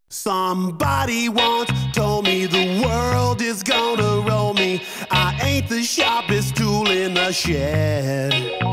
Somebody once told me the world is gonna roll me. I ain't the sharpest tool in the shed.